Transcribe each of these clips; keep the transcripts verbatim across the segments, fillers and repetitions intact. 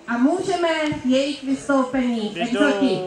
a můžeme jejich vystoupení. Exoti.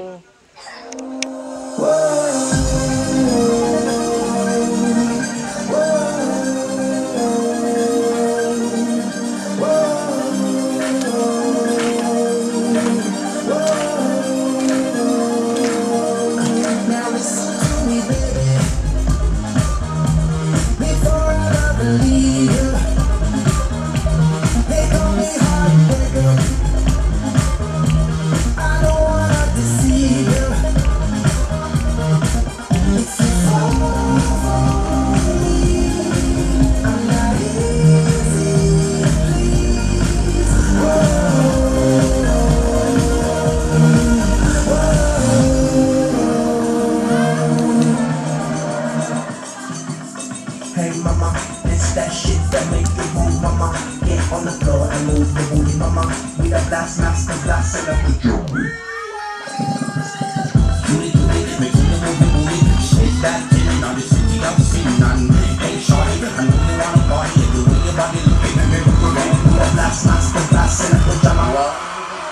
Hey mama, this that shit that make you move, mama. Get on the floor and move the booty, mama. We the blast master, blast it up the jewelry. Booty, booty, make you move the booty. Shake that thing, now the city of sin and hey shorty, I know you wanna party. The way your body looking at me, we the blast master, blast it up the jewelry.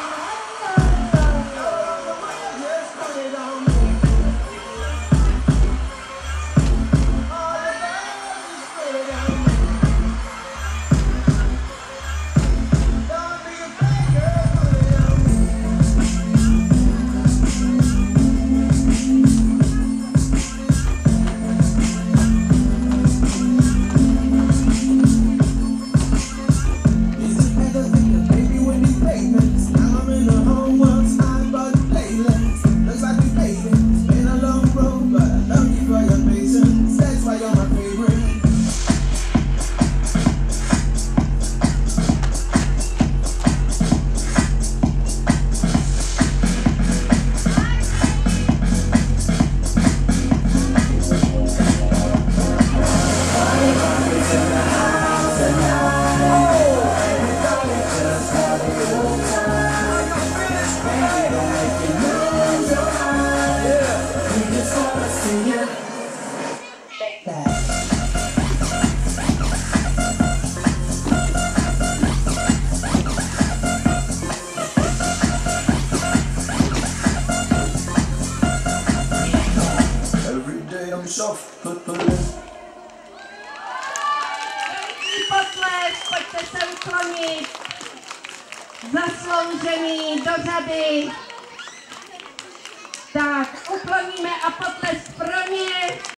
Soft, put, put it in. Potlesk, pojďte se uklonit. Zasloužený do řady. Tak, ukloníme a potlesk pro ně.